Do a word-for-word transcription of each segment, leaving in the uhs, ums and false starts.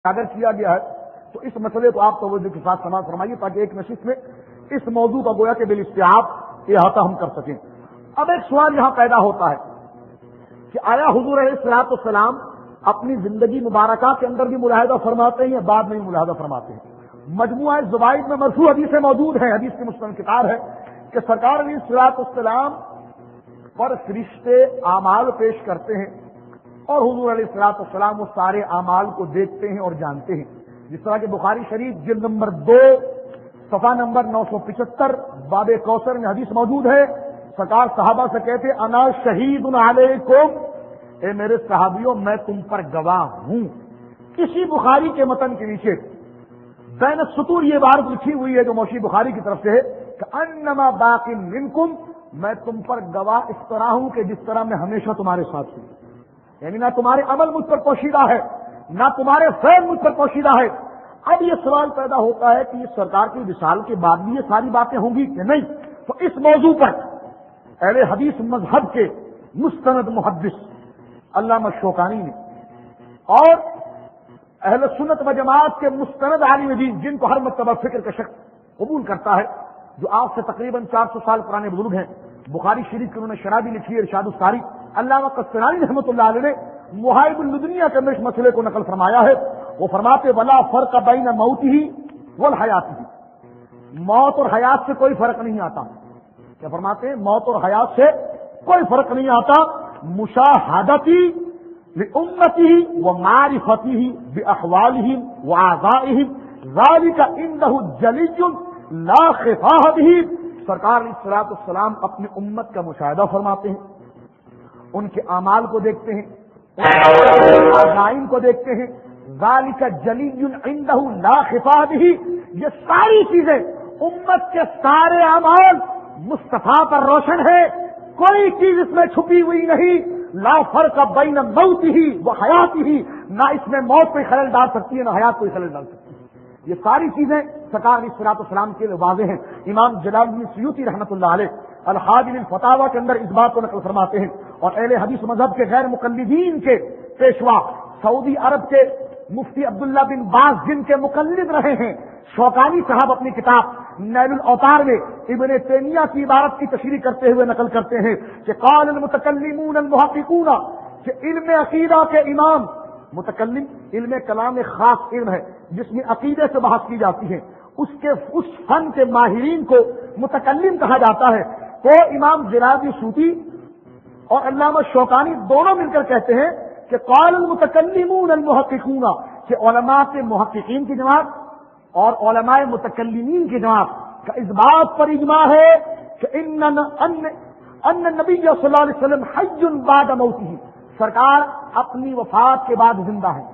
اگر کیا گیا ہے تو اس مسئلے کو آپ توجہ کے ساتھ سماعت فرمائیے تاکہ ایک نشست میں اس موضوع کا گویا کہ بالاستیعاب احاطہ ہم کر سکیں۔ اب ایک سوال یہاں پیدا ہوتا ہے کہ آیا حضور علیہ الصلوۃ والسلام اپنی زندگی مبارکہ کے اندر بھی ملاحظہ فرماتے ہیں یا بعد میں بھی ملاحظہ فرماتے ہیں؟ مجموعہ زوائد میں مرفوع حدیثیں موجود ہیں، حدیث کی مستند کتاب ہے کہ سرکار علیہ الصلوۃ والسلام پر فرشتے اعمال پیش کرتے ہیں اور حضور علیہ الصلوۃ والسلام اس سارے اعمال کو دیکھتے ہیں اور جانتے ہیں، جس طرح کہ بخاری شریف جلد نمبر دو صفحہ نمبر نو سو پچہتر باب کوثر میں حدیث موجود ہے۔ سرکار صحابہ سے کہتے انا شہید علیکم، اے میرے صحابیوں میں تم پر گواہ ہوں۔ اسی بخاری کے متن کے نیچے بین السطور یہ عبارت لکھی ہوئی ہے جو موشی بخاری کی طرف سے ہے کہ انما باقی منکم، میں تم پر گواہ اس طرح ہوں کہ جس طرح میں ہمیشہ تمہارے ساتھ ہوں، یعنی نہ تمہارے عمل مجھ پر پوشیدہ ہے نہ تمہارے فعل مجھ پر پوشیدہ ہے۔ اب یہ سوال پیدا ہوتا ہے کہ یہ سرکار کی وصال کے بعد بھی یہ ساری باتیں ہوں گی کہ نہیں؟ تو اس موضوع پر اہل حدیث مذہب کے مستند محدث علامہ شوکانی نے اور اہل سنت و جماعت کے مستند عالم دین جن کو ہر مرتبہ فکر کا شخص قبول کرتا ہے، جو آج سے تقریباً چار سو سال پرانے بزرگ ہیں، بخاری شریف کی انہوں نے شرح بھی لکھی ہے ارشاد الساری، علامہ قسطلانی رحمۃ اللہ علیہ نے محائب الدنیا کے اندر اس مسئلے کو نقل فرمایا ہے۔ وہ فرماتے ولا فرق بین موتہ والحیاتہ، موت اور حیات سے کوئی فرق نہیں آتا۔ کیا فرماتے ہیں؟ موت اور حیات سے کوئی فرق نہیں آتا۔ مشاہدتی لامتہ ومعرفتہ باحوالہ واعضائہ ذلک عنہ جلی لا خفاہ بہ۔ سرکار علیہ الصلوۃ والسلام اپنی امت کا مشاہدہ فرماتے ہیں، ان کے اعمال کو دیکھتے ہیں، عزائم کو دیکھتے ہیں، ذالک جلی عنہ لا خفاہ بہ۔ یہ ساری چیزیں امت کے سارے اعمال مصطفیٰ پر روشن ہے، کوئی چیز اس میں چھپی ہوئی نہیں۔ لا فرق بین موتہ و حیاتہ، نہ اس میں موت کوئی خلل ڈال سکتی ہے نہ حیات کوئی خلل ڈال سکتی ہے۔ یہ ساری چیزیں سرکار علیہ الصلوۃ والسلام کے لیے واضح ہیں۔ امام جلال الدین سیوطی رحمۃ اللہ علیہ الحاجل الفتاوی کے اندر اس بات کو نقل فرماتے ہیں، اور اہل حدیث مذہب کے غیر مقلدین کے پیشوا سعودی عرب کے مفتی عبداللہ بن باز جن کے مقلد رہے ہیں، شوکانی صاحب اپنی کتاب نیل الاوطار میں ابن تیمیہ کی عبارت کی تشریح کرتے ہوئے نقل کرتے ہیں کہ قال المتکلمون المحققون، کہ علم عقیدہ کے امام، متکلم علم کلام خاص علم ہے جس میں عقیدے سے بحث کی جاتی ہے، اس کے اس فن کے ماہرین کو متکلم کہا جاتا ہے۔ تو امام جلال سیوطی اور علامہ شوکانی دونوں مل کر کہتے ہیں کہ قال المتکلمون المحققون، کہ علماء کے محققین کی جماعت اور علماء متکلمین کی جماعت کا اس بات پر اجماع ہے کہ ان ان نبی صلی اللہ علیہ وسلم حی بعد موتہ، سرکار اپنی وفات کے بعد زندہ ہے،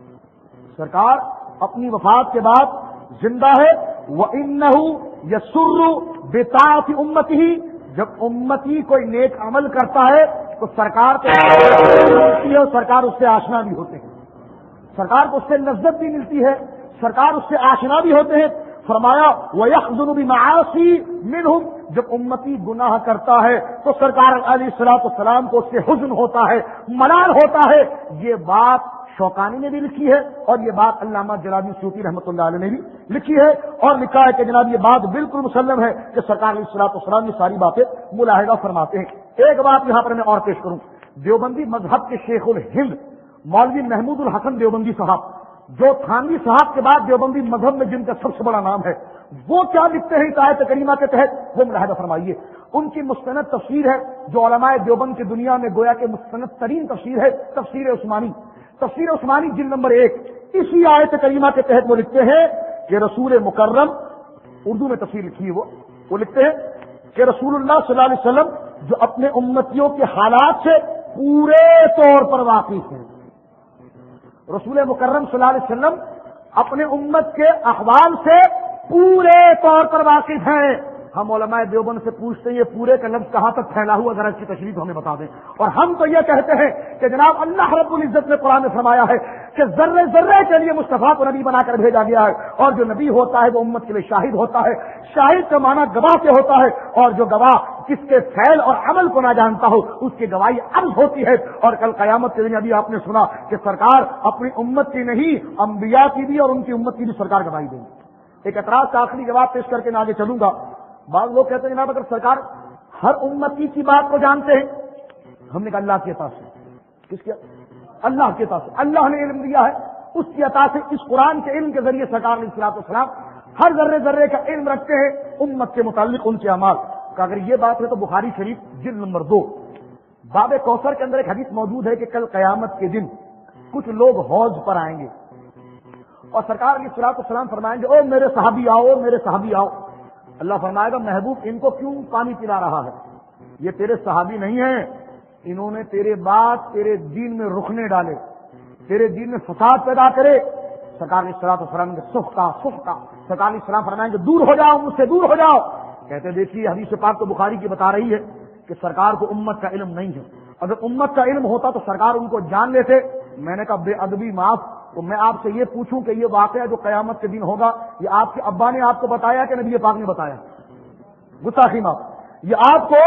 سرکار اپنی وفات کے بعد زندہ ہے۔ وَإِنَّهُ يَسُرُّ بِطَاعَةِ أُمَّتِهِ، جب امتی کوئی نیک عمل کرتا ہے تو سرکار کو ملتی ہے اور سرکار اس سے آشنا بھی ہوتے ہیں، سرکار کو اس سے لذت بھی ملتی ہے، سرکار اس سے آشنا بھی ہوتے ہیں۔ فرمایا وَيَحْزُنُ بِمَعَاصِي مِنْهُمْ، جب امتی گناہ کرتا ہے تو سرکار علیہ الصلوۃ والسلام کو اس سے حزن ہوتا ہے، ملال ہوتا ہے۔ یہ بات شوکانی نے بھی لکھی ہے اور یہ بات علامہ جلال سیوطی رحمۃ اللہ علیہ نے بھی لکھی ہے، اور لکھا ہے کہ جناب یہ بات بالکل مسلم ہے کہ سرکار علیہ الصلوۃ والسلام یہ ساری باتیں ملاحظہ فرماتے ہیں۔ ایک بات یہاں پر میں اور پیش کروں، دیوبندی مذہب کے شیخ الہند مولوی محمود الحسن دیوبندی صاحب، جو تھانوی صاحب کے بعد دیوبندی مذہب میں جن کا سب سے بڑا نام ہے، وہ کیا لکھتے ہیں اس آیت کریمہ کے تحت، وہ ملاحظہ فرمائیے۔ ان کی مستند تفسیر ہے جو علماء دیوبند کی دنیا میں گویا کہ مستند ترین تفسیر ہے، تفسیر عثمانی۔ تفسیر عثمانی جلد نمبر ایک، اسی آیت کریمہ کے تحت وہ لکھتے ہیں کہ رسول مکرم، اردو میں تفسیر لکھی ہے وہ وہ لکھتے ہیں کہ رسول اللہ صلی اللہ علیہ وسلم جو اپنے امتیوں کے حالات سے پورے طور پر واقف ہیں، رسول مکرم صلی اللہ علیہ وسلم اپنے امت کے احوال سے پورے طور پر واقف ہیں۔ ہم علماء دیوبند سے پوچھتے ہیں یہ پورے کا لفظ کہاں تک پھیلا ہوا، ذرا اس کی تشریح ہمیں بتا دیں۔ اور ہم تو یہ کہتے ہیں کہ جناب اللہ رب العزت نے قرآن میں فرمایا ہے کہ ذرے ذرے کے لیے مصطفیٰ کو نبی بنا کر بھیجا گیا ہے، اور جو نبی ہوتا ہے وہ امت کے لیے شاہد ہوتا ہے۔ شاہد کا معنی گواہ سے ہوتا ہے، اور جو گواہ کس کے فعل اور عمل کو نہ جانتا ہو اس کی گواہی عرض ہوتی ہے. اور کل قیامت کے دن ابھی آپ نے سنا کہ سرکار اپنی امت کی نہیں انبیاء کی بھی اور ان کی امت کی بھی سرکار گواہی دیں گے. ایک اعتراض کا آخری جواب پیش کر کے میں آگے چلوں گا. بعض لوگ کہتے ہیں جناب اگر سرکار ہر امتی کی بات کو جانتے ہیں, ہم نے کہا اللہ کی عطا سے. کس کی؟ اللہ کی عطا سے. اللہ نے علم دیا ہے, اس کی عطا سے اس قرآن کے علم کے ذریعے سرکار علیہ الصلوۃ والسلام ہر ذرے ذرے کا علم رکھتے ہیں امت کے متعلق ان کے اعمال کا. اگر یہ بات ہے تو بخاری شریف جلد نمبر دو باب کوثر کے اندر ایک حدیث موجود ہے کہ کل قیامت کے دن کچھ لوگ حوض پر آئیں گے اور سرکار علیہ الصلوۃ والسلام فرمائیں گے او میرے صحابی آؤ, میرے صحابی آؤ. اللہ فرمائے گا محبوب ان کو کیوں پانی پلا رہا ہے؟ یہ تیرے صحابی نہیں ہیں, انہوں نے تیرے بعد تیرے دین میں رخنے ڈالے, تیرے دین میں فساد پیدا کرے. سرکار علیہ الصلوۃ والسلام کے سختا سختا سرکار علیہ السلام فرمائیں گے دور ہو جاؤ, مجھ سے دور ہو جاؤ. کہتے دیکھیے حدیث پاک تو بخاری کی بتا رہی ہے کہ سرکار کو امت کا علم نہیں ہے. اگر امت کا علم ہوتا تو سرکار ان کو جان لیتے. میں نے کہا بے ادبی معاف, تو میں آپ سے یہ پوچھوں کہ یہ واقعہ جو قیامت کے دن ہوگا یہ آپ کے ابا نے آپ کو بتایا کہ نبی پاک نے بتایا؟ گستاخی معاف. یہ آپ کو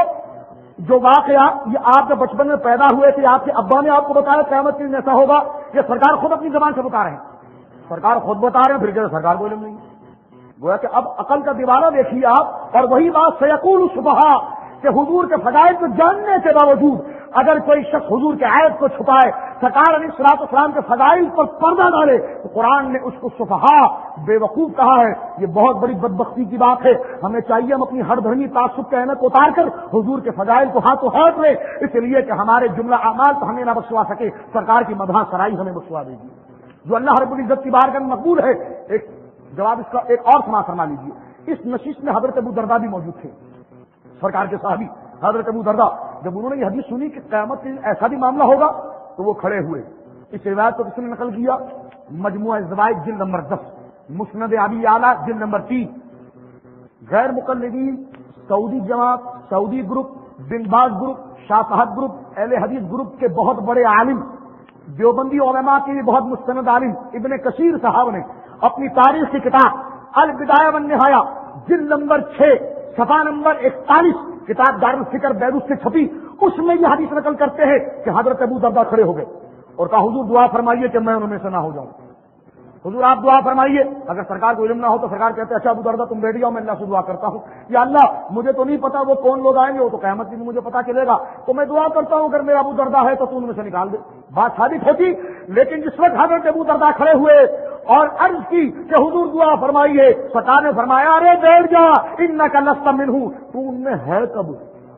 جو واقعہ یہ آپ کے بچپن میں پیدا ہوئے تھے آپ کے ابا نے آپ کو بتایا قیامت کے دن ایسا ہوگا, یہ سرکار خود اپنی زبان سے بتا رہے ہیں. سرکار خود بتا رہے ہیں پھر کہ سرکار کو علم نہیں. گویا کہ اب عقل کا دیوانہ دیکھیے آپ. اور وہی بات سیقول صبح کہ حضور کے فضائل کو جاننے کے باوجود اگر کوئی شخص حضور کے عیب کو چھپائے, سرکار علیہ الصلوۃ والسلام کے فضائل پر پردہ ڈالے, تو قرآن نے اس کو صفحاء بے وقوف کہا ہے. یہ بہت بڑی بدبختی کی بات ہے. ہمیں چاہیے ہم اپنی ہر دھرمی تعصب کے احمد کو اتار کر حضور کے فضائل کو ہاتھوں ہاتھ لیں, اس لیے کہ ہمارے جملہ اعمال تو ہمیں نہ بخشوا سکے, سرکار کی مدح سرائی ہمیں بخشوا دے گی جو اللہ رب العزت کی بارگاہ میں مقبول ہے. ایک جواب اس کا ایک اور سما فرما لیجیے. اس نشست میں حضرت ابو درداء بھی موجود تھے, سرکار کے صحابی حضرت ابو درداء. جب انہوں نے یہ حدیث سنی کہ قیامت کے ایسا بھی معاملہ ہوگا تو وہ کھڑے ہوئے. اس روایت کو کس نے نقل کیا؟ مجموعہ زوائد جلد نمبر دس, مسند ابی اعلیٰ جلد نمبر تین. غیر مقلدین, سعودی جماعت, سعودی گروپ, بن باز گروپ, شاہ فہد گروپ, اہل حدیث گروپ کے بہت بڑے عالم, دیوبندی علماء کے بھی بہت مستند عالم ابن کثیر صاحب نے اپنی تاریخ کی کتاب البدایہ والنہایہ جلد نمبر چھ صفحہ نمبر اکتالیس, کتاب دار الفکر بیروت سے چھپی, اس میں یہ حدیث نقل کرتے ہیں کہ حضرت ابو درداء کھڑے ہو گئے اور کہا حضور دعا فرمائیے کہ میں انہوں میں سے نہ ہو جاؤں. حضور آپ دعا فرمائیے. اگر سرکار کو علم نہ ہو تو سرکار کہتے ہیں اچھا ابو درداء تم بیٹھ جاؤ, میں اللہ سے دعا کرتا ہوں. یا اللہ مجھے تو نہیں پتا وہ کون لوگ آئیں گے, وہ تو قیامت میں مجھے پتا چلے گا, تو میں دعا کرتا ہوں اگر میرا ابو درداء ہے تو تو ان میں سے نکال دے. بات ثابت ہوتی. لیکن جس وقت حضرت ابو درداء کھڑے ہوئے اور عرض کی کہ حضور دعا فرمائیے, سرکار نے فرمایا ارے بیٹھ جا, انک لست منہ, تو ان میں ہے کب؟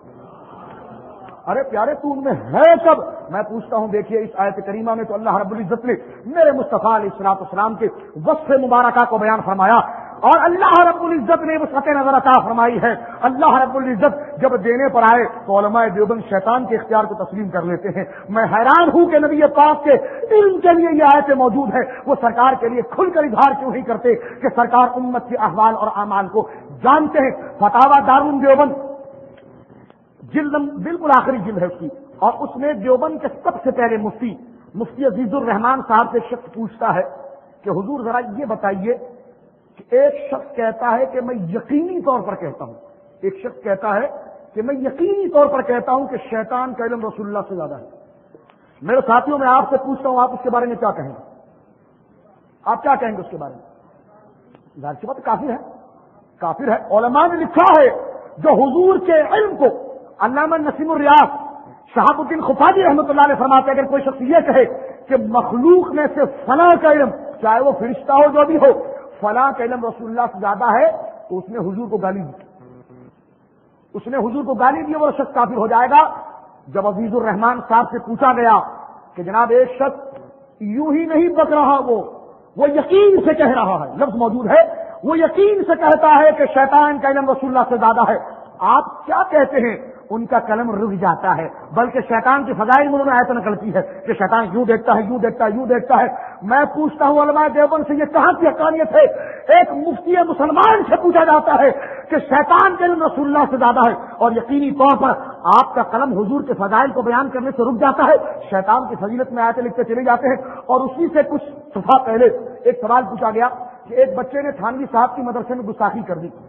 ارے پیارے تو ان میں ہے کب؟ میں پوچھتا ہوں دیکھیے اس آیت کریمہ میں تو اللہ رب العزت نے میرے مصطفیٰ علیہ الصلوۃ والسلام کے وصف مبارکہ کو بیان فرمایا اور اللہ رب العزت نے وسعت نظر عطا فرمائی ہے. اللہ رب العزت جب دینے پر آئے تو علماء دیوبند شیطان کے اختیار کو تسلیم کر لیتے ہیں. میں حیران ہوں کہ نبی پاک کے علم کے لیے یہ آیتیں موجود ہے, وہ سرکار کے لیے کھل کر اظہار کیوں نہیں کرتے کہ سرکار امت کے احوال اور اعمال کو جانتے ہیں. فتاوی دارالعلوم دیوبند جلد بالکل آخری جلد ہے اس کی, اور اس میں دیوبند کے سب سے پہلے مفتی مفتی عزیز الرحمان صاحب سے ایک شخص پوچھتا ہے کہ حضور ذرا یہ بتائیے کہ ایک شخص کہتا ہے کہ میں یقینی طور پر کہتا ہوں, ایک شخص کہتا ہے کہ میں یقینی طور پر کہتا ہوں کہ شیطان کا علم رسول اللہ سے زیادہ ہے. میرے ساتھیوں میں آپ سے پوچھتا ہوں آپ اس کے بارے میں کیا کہیں گے؟ آپ کیا کہیں گے اس کے بارے میں؟ ظاہر سی بات کافر ہے, کافر ہے. علماء نے لکھا ہے جو حضور کے علم کو, علامہ نسیم الریاض شہاب الدین خفاجی رحمۃ اللہ علیہ فرماتے ہیں اگر کوئی شخص یہ کہے کہ مخلوق میں سے فلاں کا علم, چاہے وہ فرشتہ ہو جو بھی ہو, فلاں کا علم رسول اللہ سے زیادہ ہے, تو اس نے حضور کو گالی دی, اس نے حضور کو گالی دی, وہ شخص کافر ہو جائے گا. جب عزیز الرحمان صاحب سے پوچھا گیا کہ جناب ایک شخص یوں ہی نہیں بک رہا, وہ وہ یقین سے کہہ رہا ہے, لفظ موجود ہے, وہ یقین سے کہتا ہے کہ شیطان کا علم رسول اللہ سے زیادہ ہے, آپ کیا کہتے ہیں؟ ان کا قلم رک جاتا ہے, بلکہ شیطان کی فضائل میں انہوں نے آیت نقل کی ہے کہ شیطان یوں دیکھتا ہے, یوں دیکھتا ہے, یوں دیکھتا ہے. میں پوچھتا ہوں علماء دیوبند سے یہ کہاں کی حقانیت ہے؟ ایک مفتی مسلمان سے پوچھا جاتا ہے کہ شیطان کے علم رسول اللہ سے زیادہ ہے, اور یقینی طور پر آپ کا قلم حضور کے فضائل کو بیان کرنے سے رک جاتا ہے, شیطان کی فضیلت میں آیتیں لکھتے چلے جاتے ہیں. اور اسی سے کچھ صفحہ پہلے ایک سوال پوچھا گیا کہ ایک بچے نے تھانوی صاحب کی مدرسے میں گستاخی کر دی,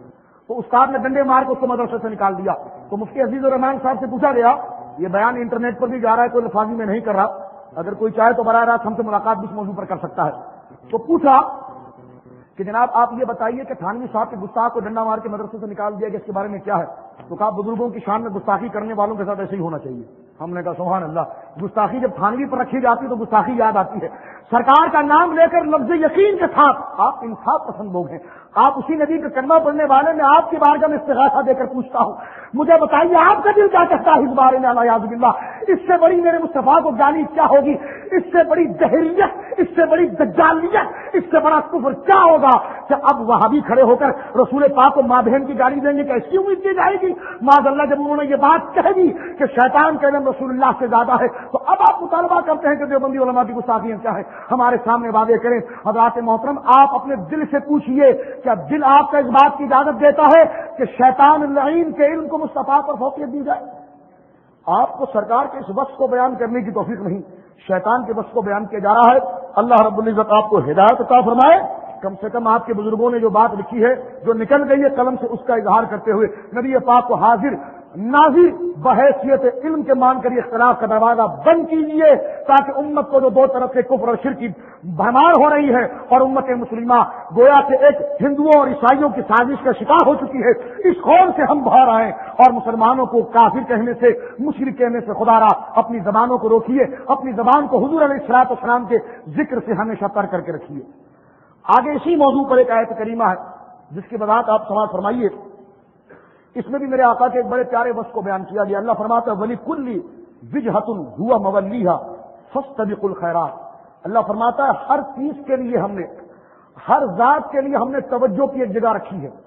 تو استاد نے ڈنڈے مار کے اس کو مدرسے سے نکال دیا. تو مفتی عزیز الرحمان صاحب سے پوچھا گیا, یہ بیان انٹرنیٹ پر بھی جا رہا ہے, کوئی لفاظی میں نہیں کر رہا, اگر کوئی چاہے تو براہ راست ہم سے ملاقات بھی اس موضوع پر کر سکتا ہے. تو پوچھا کہ جناب آپ یہ بتائیے کہ تھانوی صاحب کے گستاخ کو ڈنڈا مار کے مدرسے سے نکال دیا گیا, اس کے بارے میں کیا ہے؟ تو کہا بزرگوں کی شان میں گستاخی کرنے والوں کے ساتھ ایسے ہی ہونا چاہیے. ہم نے کہا سبحان اللہ, گستاخی جب تھانوی پر رکھی جاتی تو گستاخی یاد آتی ہے. سرکار کا نام لے کر لفظ یقین کے ساتھ, آپ انصاف پسند لوگ ہیں, آپ اسی نبی کا کلمہ پڑھنے والے, میں آپ کی بارگاہ میں استغاثہ دے کر پوچھتا ہوں, مجھے بتائیے آپ کا دل کیا کہتا ہے اس بارے میں؟ الیاذ باللہ, اس سے بڑی میرے مصطفیٰ کو گالی کیا ہوگی؟ اس سے بڑی دہریت, اس سے بڑی دجالیت, اس سے بڑا کفر کیا ہوگا کہ اب وہابی کھڑے ہو کر رسول پاک کو ماں بہن کی گالی دیں گے؟ کیسی امید کی جائے گی؟ معاذ اللہ, جب انہوں نے یہ بات کہہ دی کہ شیطان کا علم رسول اللہ سے زیادہ ہے, تو اب آپ مطالبہ کرتے ہیں کہ دیوبندی علماء کی گستاخیاں کیا ہے؟ ہمارے سامنے واضح کریں. حضرات محترم, آپ اپنے دل سے پوچھئے, کیا دل آپ کا اس بات کی اجازت دیتا ہے کہ شیطان اللعین کے علم کو مصطفیٰ پر فوقیت دی جائے؟ آپ کو سرکار کے اس وصف کو بیان کرنے کی توفیق نہیں, شیطان کے وصف کو بیان کیا جا رہا ہے. اللہ رب العزت آپ کو ہدایت عطا فرمائے. کم سے کم آپ کے بزرگوں نے جو بات لکھی ہے, جو نکل گئی ہے قلم سے, اس کا اظہار کرتے ہوئے نبی پاک کو حاضر ناظر بحیثیت علم کے مان کر اختلاف کا دروازہ بند کیجیے, تاکہ امت کو جو دو طرف سے کفر اور شرک کی بھرمار ہو رہی ہے اور امت مسلمہ گویا کہ ایک ہندوؤں اور عیسائیوں کی سازش کا شکار ہو چکی ہے, اس خون سے ہم باہر آئیں اور مسلمانوں کو کافر کہنے سے, مشرک کہنے سے خدا را اپنی زبانوں کو روکیے, اپنی زبان کو حضور علیہ الصلوۃ والسلام کے ذکر سے ہمیشہ تر کر کے رکھیے. آگے اسی موضوع پر ایک آیت کریمہ ہے جس کی وضاحت آپ سماعت فرمائیے. اس میں بھی میرے آقا کے ایک بڑے پیارے وصف کو بیان کیا گیا. اللہ فرماتا ہے وَلِكُلِّ وِجْهَةٌ هُوَ مَوَلِّيهَا فَاسْتَبِقُوا الْخَيْرَاتِ. اللہ فرماتا ہے ہر چیز کے لیے ہم نے, ہر ذات کے لیے ہم نے توجہ کی ایک جگہ رکھی ہے,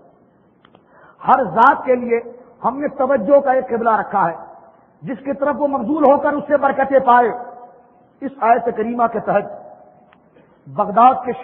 ہر ذات کے لیے ہم نے توجہ کا ایک قبلہ رکھا ہے جس کی طرف وہ مبذول ہو کر اس سے برکتیں پائے. اس آیت کریمہ کے تحت بغداد کے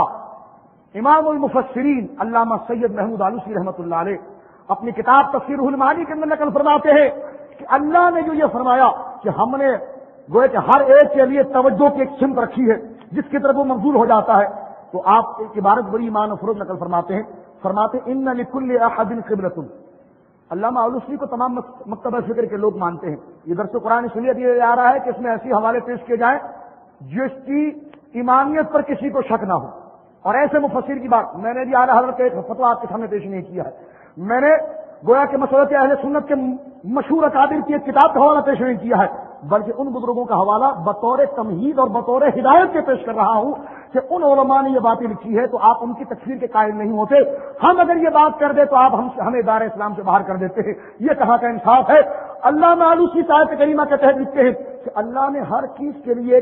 شہنشاہ امام المفسرین علامہ سید محمود آلوسی رحمۃ اللہ علیہ اپنی کتاب تفسیر المعانی کے اندر نقل فرماتے ہیں کہ اللہ نے جو یہ فرمایا کہ ہم نے گویا کہ ہر ایک کے لیے توجہ کی ایک سمت رکھی ہے جس کی طرف وہ منظور ہو جاتا ہے, تو آپ ایک عبارت بڑی ایمان و فروغ نقل فرماتے ہیں, فرماتے ان لکل احد قبلۃ. علامہ آلوسی کو تمام مکتبہ فکر کے لوگ مانتے ہیں. یہ درس قرآن اس لیے دیا جا رہا ہے کہ اس میں ایسی حوالے پیش کیے جائیں جس کی ایمانیت پر کسی کو شک نہ ہو, اور ایسے مفسر کی بات میں نے بھی اعلیٰ حضرت کا ایک فتویٰ آپ کے سامنے پیش نہیں کیا ہے. میں نے گویا کہ مسلک اہل سنت کے مشہور اکابر کی ایک کتاب کا حوالہ پیش نہیں کیا ہے, بلکہ ان بزرگوں کا حوالہ بطور تمہید اور بطور ہدایت کے پیش کر رہا ہوں کہ ان علماء نے یہ باتیں لکھی ہے تو آپ ان کی تکفیر کے قائل نہیں ہوتے. ہم اگر یہ بات کر دیں تو آپ ہم ہمیں دار اسلام سے باہر کر دیتے ہیں. یہ کہاں کا انصاف ہے؟ اللہ آلوسی آیت کریمہ کے تحت لکھتے ہیں کہ اللہ نے ہر چیز کے لیے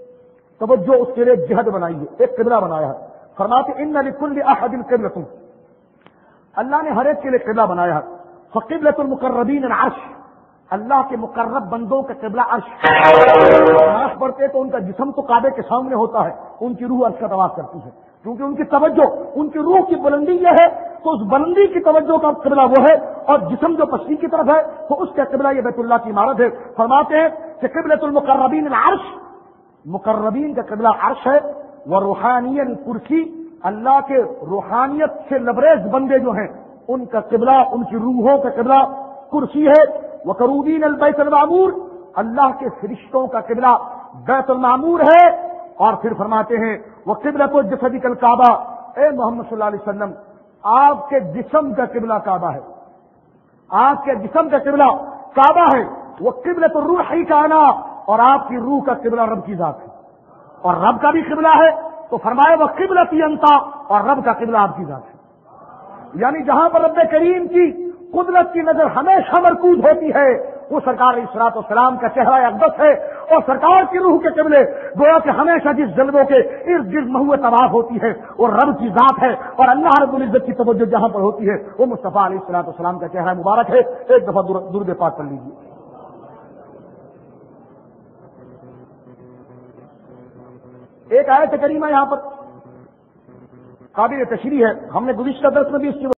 توجہ, اس کے لیے جہد بنائی ہے, ایک قبلہ بنایا ہے. فرماتے ان لکل احد قبلۃ, اللہ نے ہر ایک کے لیے قبلہ بنایا ہے. فقبلۃ المقربین العرش, اللہ کے مقرب بندوں کا قبلہ عرش. نماز پڑھتے تو ان کا جسم تو کعبے کے سامنے ہوتا ہے, ان کی روح عرش کا طواف کرتی ہے, کیونکہ ان کی توجہ, ان کی روح کی بلندی یہ ہے تو اس بلندی کی توجہ کا قبلہ وہ ہے, اور جسم جو پشتی کی طرف ہے تو اس کا قبلہ یہ بیت اللہ کی عمارت ہے. فرماتے ہیں کہ قبلۃ المقربین العرش, مقربین کا قبلہ عرش ہے. وروحانی کرسی, اللہ کے روحانیت سے لبریز بندے جو ہیں ان کا قبلہ, ان کی روحوں کا قبلہ کرسی ہے. وقروبین البیت المعمور, اللہ کے فرشتوں کا قبلہ بیت المعمور ہے. اور پھر فرماتے ہیں وقبلۃ الجسد کالکعبہ, اے محمد صلی اللہ علیہ وسلم آپ کے جسم کا قبلہ کعبہ ہے, آپ کے جسم کا قبلہ کعبہ ہے. وقبلۃ الروح کانا, اور آپ کی روح کا قبلہ رب کی ذات ہے, اور رب کا بھی قبلہ ہے تو فرمائے وقبلتی انتا, اور رب کا قبلہ آپ کی ذات ہے. یعنی جہاں پر رب کریم کی قدرت کی نظر ہمیشہ مرکوز ہوتی ہے وہ سرکار علیہ الصلوۃ والسلام کا چہرہ اقدس ہے, اور سرکار کی روح کے قبلے گویا کہ ہمیشہ جس جلووں کے ارد گرد محو طواف ہوتی ہے وہ رب کی ذات ہے, اور اللہ رب العزت کی توجہ جہاں پر ہوتی ہے وہ مصطفیٰ علیہ الصلوۃ والسلام کا چہرہ مبارک ہے. ایک دفعہ درود پاک پڑھ لیجیے. ایک آیت کریمہ یہاں پر قابل تشریح ہے, ہم نے گزشتہ درس میں بھی اس کی